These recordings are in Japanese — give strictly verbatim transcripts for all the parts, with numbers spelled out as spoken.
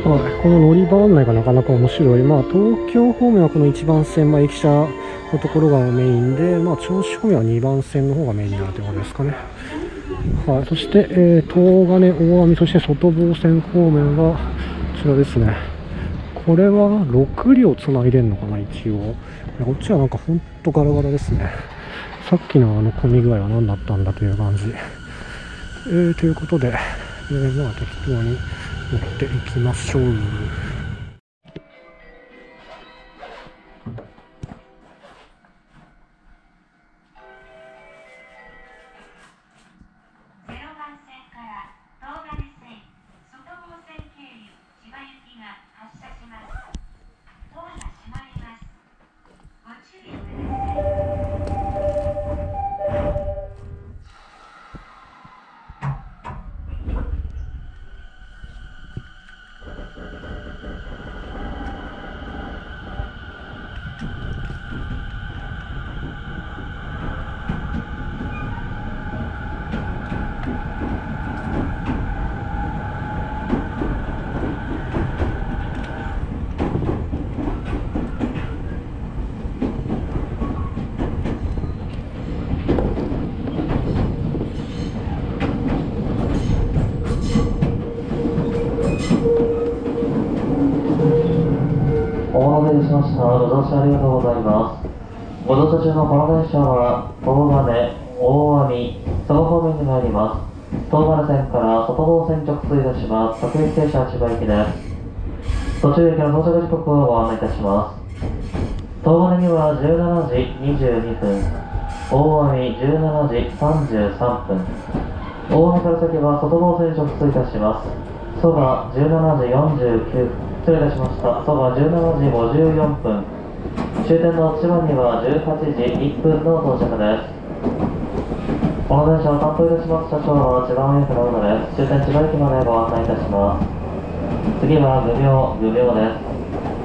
はい、この乗り場案内がなかなか面白い。まあ、東京方面はこのいちばん線、まあ、駅舎のところがメインで、まあ、銚子方面はにばん線の方がメインになるということですかね。はい、そして、えー、東金、大網、そして外房線方面はこちらですね。これはろく両つないでんのかな、一応。こっちはなんかほんとガラガラですね。さっきのあの混み具合は何だったんだという感じ。えー、ということで、えー、まあ適当に乗っていきましょう。 お待たせしました。ご乗車ありがとうございます。ご乗車中のこの電車は、東金、大網、佐賀方面に参ります。東金線から外房線直通いたします。各駅停車千葉行きです。途中駅の到着時刻をご案内いたします。東金にはじゅうしちじにじゅうにふん、大網じゅうしちじさんじゅうさんぷん、大網から先は外房線直通いたします。蘇我じゅうしちじよんじゅうきゅうふん、失礼いたしました。蘇我じゅうしちじごじゅうよんぷん、終点の千葉にはじゅうはちじいっぷんの到着です。この電車を担当いたします車掌は千葉運輸区の宇野です。終点千葉駅までご案内いたします。次は愚明、愚明です。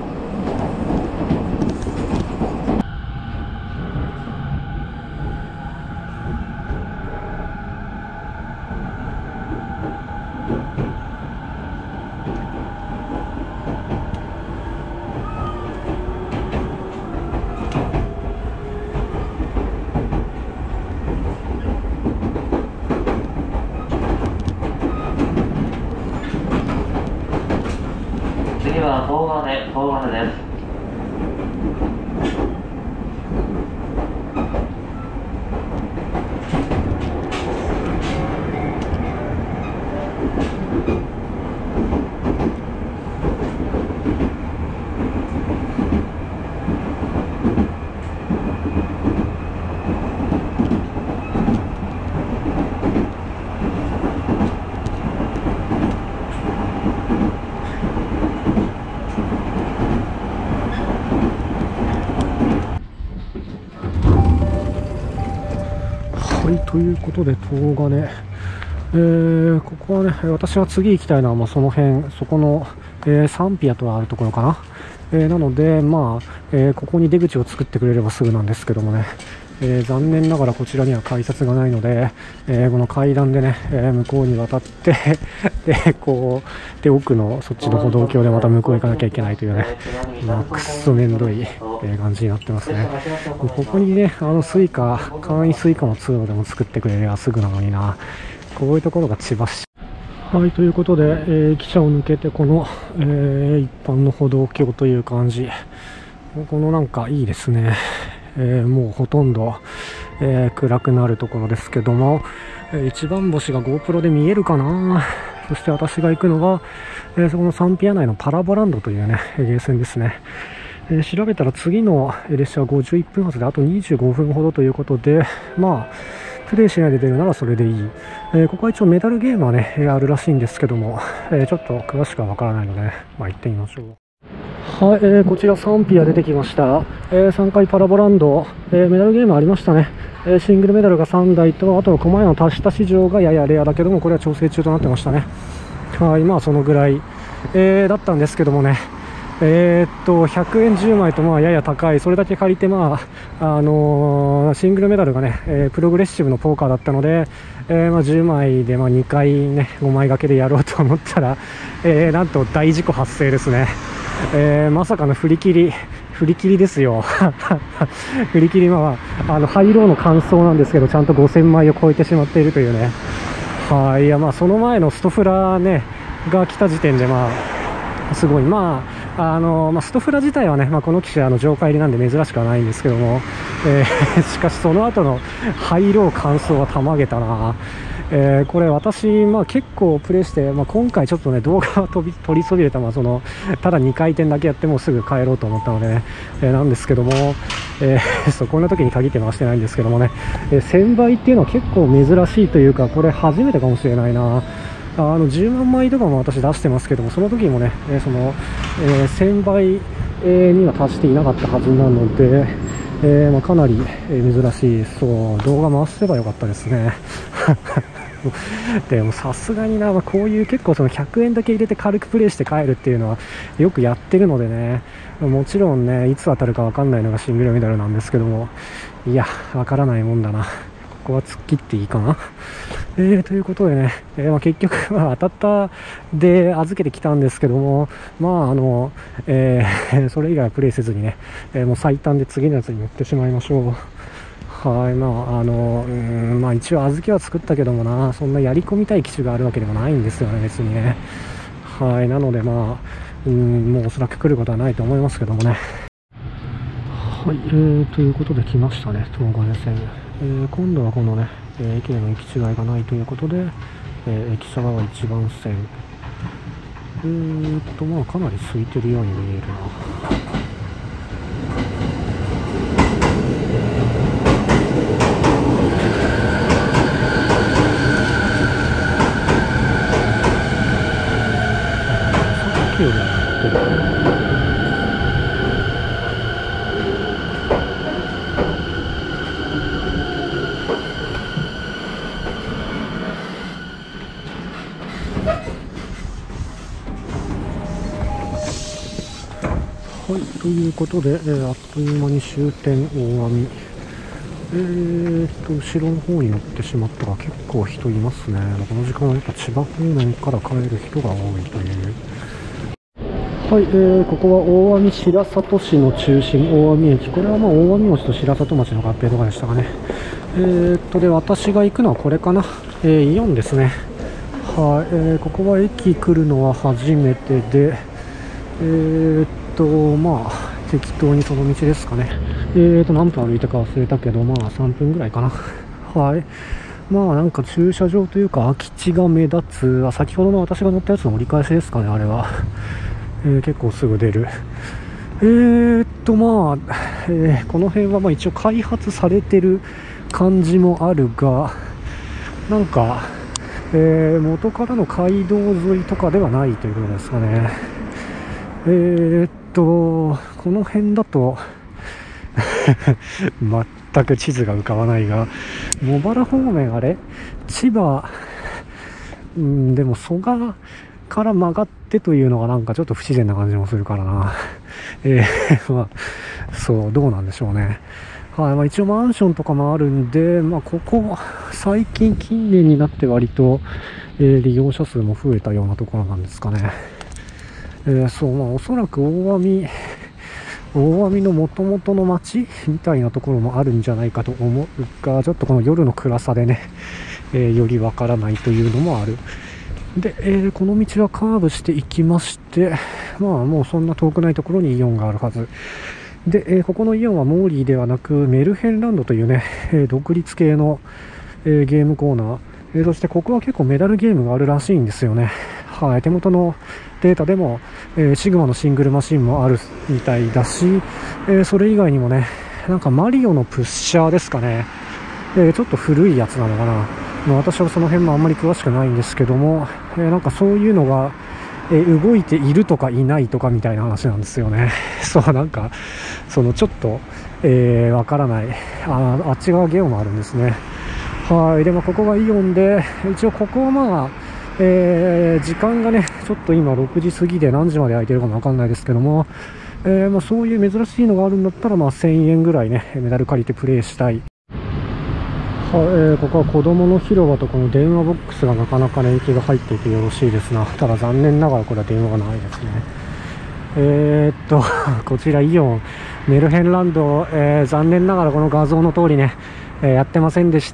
次は東金、東金です。 はい、ということで、東金、えー、ここはね、私は次行きたいのは、まあ、その辺、そこの、えー、サンピアとあるところかな。えー、なので、まあ、えー、ここに出口を作ってくれればすぐなんですけどもね、えー、残念ながらこちらには改札がないので、えー、この階段でね、えー、向こうに渡ってで、こう、で、奥のそっちの歩道橋でまた向こう行かなきゃいけないというね、まあ、くっそめんどい、えー、感じになってますね。ここにね、あのスイカ、簡易スイカの通路でも作ってくれればすぐなのにな。こういうところが千葉市。はい、ということで、えー、汽車を抜けて、この、えー、一般の歩道橋という感じ。このなんかいいですね。えー、もうほとんど、えー、暗くなるところですけども、えー、一番星が GoPro で見えるかな。そして私が行くのが、えー、そこのサンピア内のパラボランドというね、ゲーセンですね。えー、調べたら次の列車はごじゅういっぷん発であとにじゅうごふんほどということで、まあ、プレイしないで出るならそれでいい。えー、ここは一応メダルゲームはね、あるらしいんですけども、えー、ちょっと詳しくはわからないので、ね、まあ行ってみましょう。はい、えー、こちらサンピア出てきました。えー、さんかいパラボランド、えー、メダルゲームありましたね。えー、シングルメダルがさんだいと、あとは狛江の足した市場がややレアだけども、これは調整中となってましたね。はい、まあそのぐらい、えー、だったんですけどもね、 えーっとひゃくえんじゅうまいとまあやや高い、それだけ借りて、まああのーシングルメダルがね、えープログレッシブのポーカーだったので、えーまあ、じゅうまいでまあにかい、ね、ごまい掛けでやろうと思ったら、えーなんと大事故発生ですね。えーまさかの振り切り振り切りですよ振り切り、まあ、あのハイローの感想なんですけど、ちゃんとごせんまいを超えてしまっているというね。はい、いや、まあその前のストフラねが来た時点で、まあすごい、まああのまあ、ストフラ自体はね、まあ、この機種あの上下入りなんで珍しくはないんですけども、えーしかしその後のハイロー感想はたまげたな。えーこれ私、まあ、結構プレイして、まあ、今回ちょっとね動画は飛び取りそびれた、まあ、そのただにかい転だけやってもうすぐ帰ろうと思ったので、ねえーなんですけども、えーそうこんな時に限って回してないんですけどもね、えーせんばいっていうのは結構珍しいというか、これ初めてかもしれないな。あのじゅうまんまいとかも私出してますけども、その時もね、えーそのえーせんばい、えーには達していなかったはずなので、えーまあ、かなりえー珍しい。そう動画回せばよかったですねでもさすがにな、まあ、こういう結構そのひゃくえんだけ入れて軽くプレイして帰るっていうのはよくやってるのでね、もちろんねいつ当たるか分かんないのがシングルメダルなんですけども、いや分からないもんだな。ここは突っ切っていいかな。えー、ということでね、えーまあ、結局、まあ、当たったで預けてきたんですけども、まああのえー、それ以外はプレイせずにね、えー、もう最短で次のやつに乗ってしまいましょう。はい、まああのうーんまあ、一応小豆は作ったけどもな、そんなやり込みたい機種があるわけでもないんですよね、別にね。はい、なのでまあうーんもうおそらく来ることはないと思いますけどもね。はい、えー、ということで来ましたね、東金線。えー、今度はこのね、えー駅での行き違いがないということで、えー駅舎側一番線。えーっとまあかなり空いてるように見えるな。さっきよりはやってる。はい、ということで、えーあっという間に終点大網。えーっと、後ろの方に乗ってしまったが結構人いますね。この時間はやっぱ千葉方面から帰る人が多いという。はい、えー、ここは大網白里市の中心、大網駅。これはまあ大網町と白里町の合併とかでしたかね。えーっと、で、私が行くのはこれかな。えー、イオンですね。はい、えー、ここは駅来るのは初めてで、えーっと、まあ、適当にその道ですかね。えーと、何分歩いたか忘れたけど、まあさんぷんぐらいかな。はい。まあなんか駐車場というか空き地が目立つ。あ、先ほどの私が乗ったやつの折り返しですかね、あれは。えー結構すぐ出る。えーっと、まあ、えーこの辺はまあ一応開発されてる感じもあるが、なんか、えー元からの街道沿いとかではないということですかね。えーっと、この辺だと、全く地図が浮かばないが、茂原方面、あれ千葉、うん、でも蘇我から曲がってというのがなんかちょっと不自然な感じもするからな。えー、まあ、そう、どうなんでしょうね。はい、まあ、一応マンションとかもあるんで、まあ、ここ、最近近年になって割と、えー利用者数も増えたようなところなんですかね。えーそう、まあ、おそらく大網、大網の元々の町みたいなところもあるんじゃないかと思うが、ちょっとこの夜の暗さでね、えーよりわからないというのもある。で、えーこの道はカーブしていきまして、まあもうそんな遠くないところにイオンがあるはず。で、えーここのイオンはモーリーではなくメルヘンランドというね、えー独立系の、えーゲームコーナー、えーそしてここは結構メダルゲームがあるらしいんですよね。はい、手元のデータでも、えーシグマのシングルマシンもあるみたいだし、えーそれ以外にもね、なんかマリオのプッシャーですかね、えーちょっと古いやつなのかな、まあ、私はその辺もあんまり詳しくないんですけども、えーなんかそういうのが、えー動いているとかいないとかみたいな話なんですよね。そうなんかそのちょっと、えーわからない、ああっち側ゲオもあるんですね。はい、でもここがイオンで、一応ここはまあえー、時間がね、ちょっと今ろくじ過ぎで何時まで空いてるかもわかんないですけども、えーまあ、そういう珍しいのがあるんだったら、まあ、せんえんぐらいね、メダル借りてプレイしたい。はえー、ここは子供の広場とこの電話ボックスがなかなか年季が入っていてよろしいですな。ただ残念ながらこれは電話がないですね。えー、っと、こちらイオン、メルヘンランド、えー、残念ながらこの画像の通りね、えー、やってませんでした。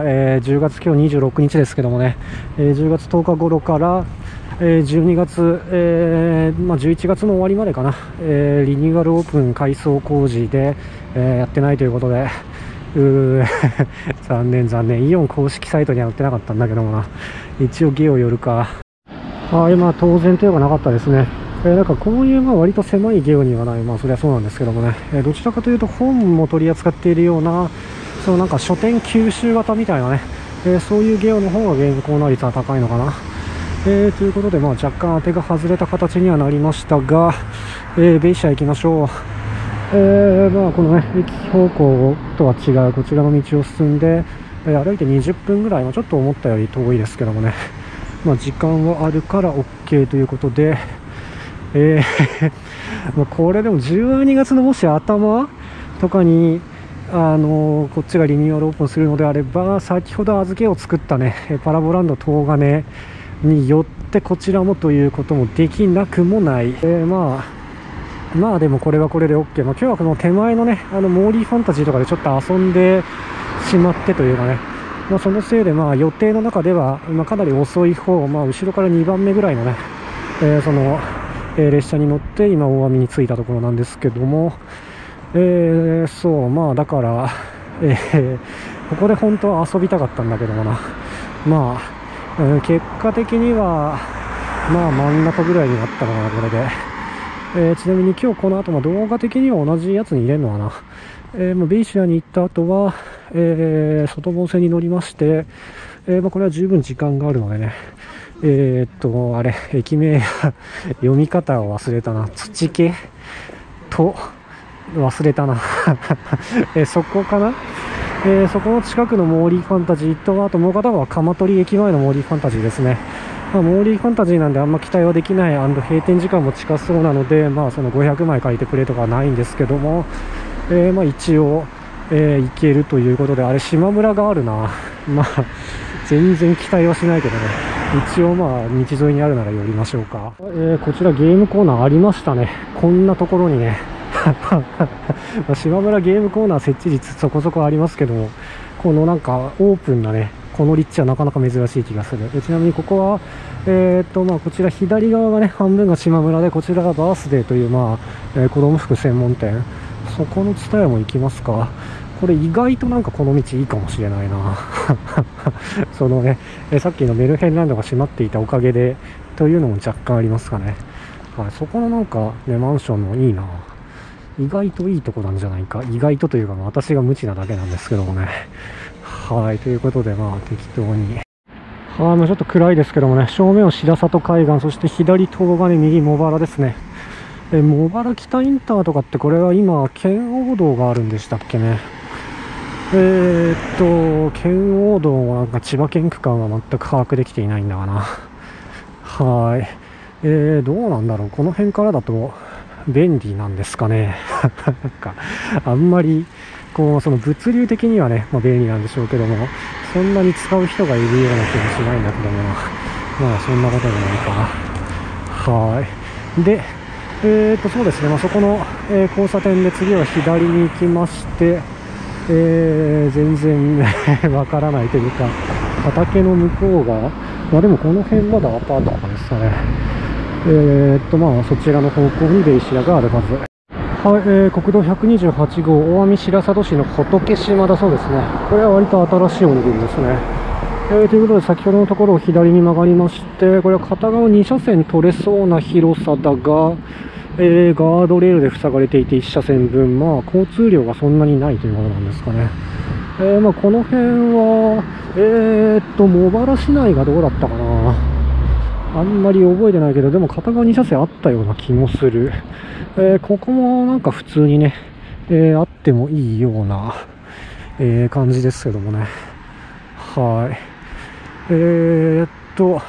えー、じゅうがつ今日にじゅうろくにちですけどもね、えー、じゅうがつとおか頃から、えー、じゅうにがつ、えーまあ、じゅういちがつの終わりまでかな、えー、リニューアルオープン改装工事で、えー、やってないということで、うー残念残念、イオン公式サイトには載ってなかったんだけどもな、一応ゲオ寄るか。はい、まあ当然といえばなかったですね。えー、なんかこういうまあ割と狭いゲオにはない、まあそれはそうなんですけどもね、えー、どちらかというと本も取り扱っているような、そのなんか書店吸収型みたいなね、えー、そういうゲオの方がゲームコーナー率は高いのかな。えー、ということで、まあ若干当てが外れた形にはなりましたが、えー、ベイシア行きましょう。えー、まあこのね、駅方向とは違うこちらの道を進んで、えー、歩いてにじゅっぷんぐらい、まあ、ちょっと思ったより遠いですけどもね、まあ、時間はあるから OK ということで、えーまあこれでもじゅうにがつのもし頭とかに、あのー、こっちがリニューアルオープンするのであれば、先ほど預けを作ったね、パラボランド東金によってこちらもということもできなくもない。えー、まあまあでもこれはこれで OK。まあ、今日はこの手前のね、あのモーリーファンタジーとかでちょっと遊んでしまってというかね、まあ、そのせいでまあ予定の中では、まあ、かなり遅い方、まあ、後ろからにばんめぐらいのね、えー、その、えー、列車に乗って今大網に着いたところなんですけども、えー、そうまあだから、えー、ここで本当は遊びたかったんだけどもな、まあ、えー、結果的にはまあ真ん中ぐらいになったのかなこれで。えー、ちなみに今日この後も動画的には同じやつに入れるのかな、えー、まあベイシアに行った後は、えー、外房線に乗りまして、えーまあ、これは十分時間があるのでね、えー、っとあれ駅名や読み方を忘れたな、土家と忘れたな、えー、そこかな、えー、そこの近くのモーリーファンタジーと、あともう片方は鎌取駅前のモーリーファンタジーですね。まあ、モーリーファンタジーなんであんま期待はできない、閉店時間も近そうなので、まあ、そのごひゃくまい借りてくれとかはないんですけども、えー、まあ一応、えー、行けるということで、あれ島村があるな、まあ全然期待はしないけどね、一応まあ道沿いにあるなら寄りましょうか。えー、こちらゲームコーナーありましたね、こんなところにね島村ゲームコーナー設置率そこそこありますけども、このなんかオープンなねこの立地はなかなか珍しい気がする。ちなみにここは、えーっとまあ、こちら左側がね半分が島村で、こちらがバースデーという、まあえー、子供服専門店、そこのツタヤも行きますか。これ意外となんかこの道いいかもしれないなそのね、えー、さっきのメルヘンランドが閉まっていたおかげでというのも若干ありますかね。はい、そこのなんかねマンションもいいな、意外といいとこなんじゃないか、意外とというか、まあ、私が無知なだけなんですけどもね。はい、ということで、まあ、適当に。はい、もうちょっと暗いですけどもね、正面は白里海岸、そして左東金、右茂原ですね。え、茂原北インターとかって、これは今、圏央道があるんでしたっけね。えー、っと、圏央道もなんか千葉県区間は全く把握できていないんだかな。はい。えー、どうなんだろう、この辺からだと便利なんですかね。なんか、あんまり、こうその物流的にはね、まあ、便利なんでしょうけども、そんなに使う人がいるような気もしないんだけども、まあそんなこともないか。はい。で、えーとそうですね、まあ、そこの、えー、交差点で次は左に行きまして、えー、全然わからないというか、畑の向こうが、まあでもこの辺まだアパートとかですかね。えーとまあそちらの方向にベイシアがあるはず。はい、えー、国道ひゃくにじゅうはちごう大網白里市の仏島だそうですね。これは割と新しいおにぎりですね。えー、ということで先ほどのところを左に曲がりまして、これは片側に車線取れそうな広さだが、えー、ガードレールで塞がれていていち車線分、まあ交通量がそんなにないというものなんですかね。えー、まあこの辺は、えー、っと茂原市内がどうだったかな、あんまり覚えてないけど、でも片側に車線あったような気もする。えー、ここもなんか普通にね、えー、あってもいいような、えー、感じですけどもね。はい。えー、っと、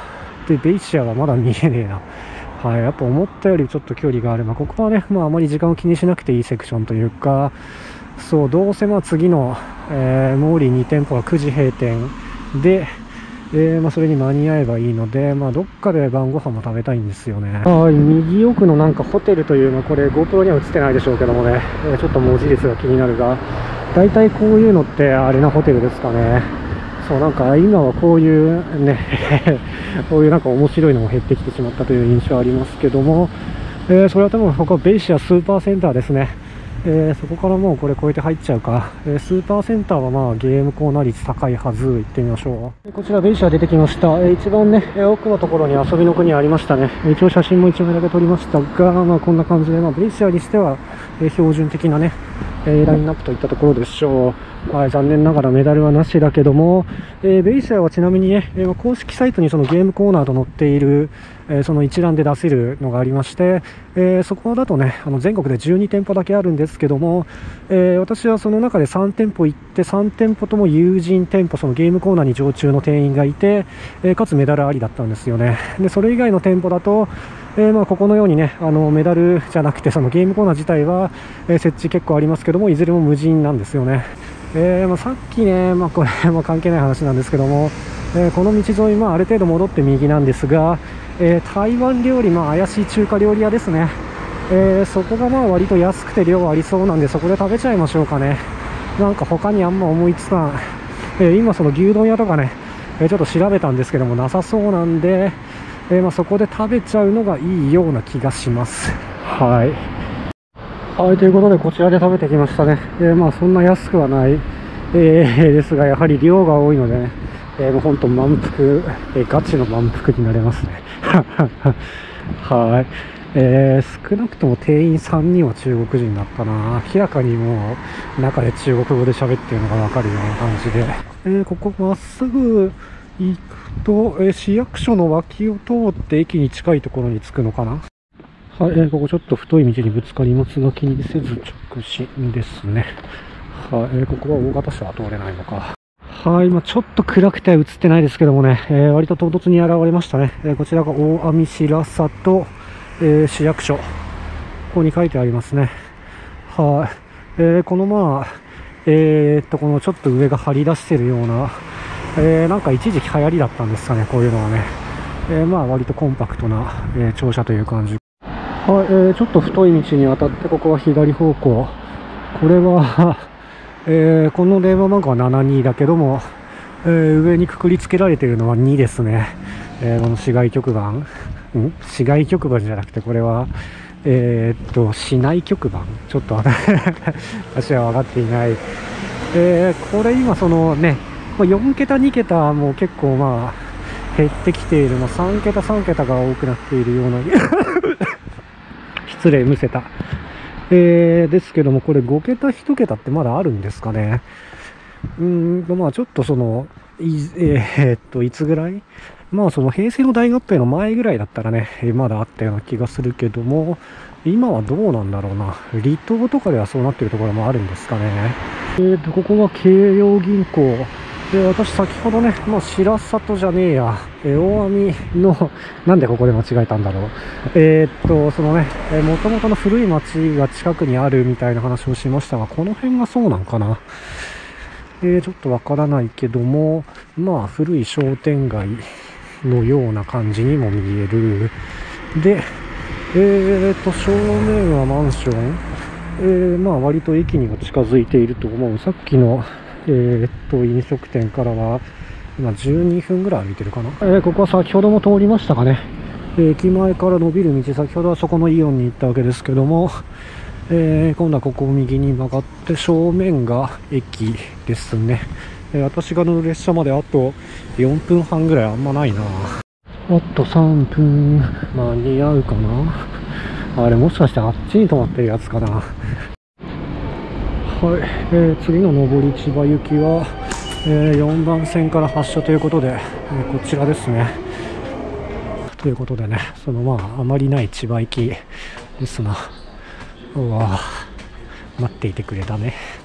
でベイシアはまだ見えねえな。はい、やっぱ思ったよりちょっと距離がある。まあ、ここはね、まあ、あまり時間を気にしなくていいセクションというか、そう、どうせまあ次の、えー、モーリーに店舗はくじ閉店で、えーまあ、それに間に合えばいいので、まあ、どっかで晩ご飯も食べたいんですよね。はい、右奥のなんかホテルというのは、これ GoPro には映ってないでしょうけどもね、えー、ちょっと文字列が気になるが、大体こういうのってあれなホテルですかね。そう、なんか今はこういうね、こういうなんか面白いのも減ってきてしまったという印象ありますけども、えー、それは多分ここはベイシアスーパーセンターですね。えー、そこからもうこれ超えて入っちゃうか。えー、スーパーセンターはまあゲームコーナー率高いはず。行ってみましょう。こちらベイシア出てきました。えー、一番ね、奥のところに遊びの国ありましたね。一応写真もいちまいだけ撮りましたが、まあこんな感じで、まあベイシアにしては、えー、標準的なね、えー、ラインナップといったところでしょう。はい、残念ながらメダルはなしだけども、えー、ベイシアはちなみにね、えー、公式サイトにそのゲームコーナーと載っている、えー、その一覧で出せるのがありまして、えー、そこだとね、あの全国でじゅうに店舗だけあるんですけども、えー、私はその中でさん店舗行って、さん店舗とも友人店舗、そのゲームコーナーに常駐の店員がいて、えー、かつメダルありだったんですよね。で、それ以外の店舗だと、えー、まあここのようにね、あのメダルじゃなくてそのゲームコーナー自体は、えー、設置結構ありますけども、いずれも無人なんですよね。えーまあ、さっきね、まあ、これも関係ない話なんですけども、えー、この道沿い、まあ、ある程度戻って右なんですが、えー、台湾料理、まあ、怪しい中華料理屋ですね。えー、そこがまあ割と安くて量ありそうなんで、そこで食べちゃいましょうかね。なんか他にあんま思いつかん。えー、今その牛丼屋とかね、えー、ちょっと調べたんですけどもなさそうなんで、えーまあ、そこで食べちゃうのがいいような気がします。はい。はい、ということでこちらで食べてきましたね。えー、まあそんな安くはない、えー、ですが、やはり量が多いのでね、えー、もう本当満腹、えー、ガチの満腹になれますね。はい。えー、少なくとも店員さんにんは中国人だったな。明らかにもう中で中国語で喋ってるのがわかるような感じで。えー、ここまっすぐ行くと、えー、市役所の脇を通って駅に近いところに着くのかな。はい、えー、ここちょっと太い道にぶつかりますが気にせず直進ですね。はい、えー、ここは大型車は通れないのか。はい、今ちょっと暗くて映ってないですけどもね、えー、割と唐突に現れましたね。えー、こちらが大網白里、えー、市役所。ここに書いてありますね。はい、えー、このまあ、えー、っと、このちょっと上が張り出してるような、えー、なんか一時期流行りだったんですかね、こういうのはね。えー、まあ割とコンパクトな、えー、庁舎という感じ。はい、えー、ちょっと太い道に渡って、ここは左方向。これは、えー、この電話番号はななにだけども、えー、上にくくりつけられているのはにですね。えー、この市外局番。ん市外局番じゃなくて、これは、えー、っと、市内局番。ちょっと私は分かっていない。えー、これ今そのね、よん桁に桁も結構まあ、減ってきているの、さん桁さん桁が多くなっているような失礼むせた、えー、ですけども、これご桁いち桁ってまだあるんですかね。うーんとまあちょっとそのい、えー、っといつぐらい、まあその平成の大合併の前ぐらいだったらね、まだあったような気がするけども、今はどうなんだろうな。離島とかではそうなっているところもあるんですかね。えーとここは京葉銀行で、私先ほどね、まあ、白里じゃねえや、えー、大網の、なんでここで間違えたんだろう。えー、っと、そのね、えー、元々の古い町が近くにあるみたいな話をしましたが、この辺がそうなんかな。えー、ちょっとわからないけども、まあ、古い商店街のような感じにも見える。で、えー、っと、正面はマンション。えー、まあ、割と駅にも近づいていると思う。さっきの、えー、っと飲食店からは今じゅうにふんぐらい歩いてるかな。えー、ここは先ほども通りましたかね。えー、駅前から伸びる道、先ほどはそこのイオンに行ったわけですけども、えー、今度はここを右に曲がって正面が駅ですね。えー、私が乗る列車まであとよんぷんはんぐらい、あんまないな。あとさんぷん間に合うかな。あれもしかしてあっちに止まってるやつかな。はい、えー、次の上り千葉行きは、えー、よんばん線から発車ということで、えー、こちらですね。ということでね、そのまああまりない千葉行きですな。うわ、待っていてくれたね。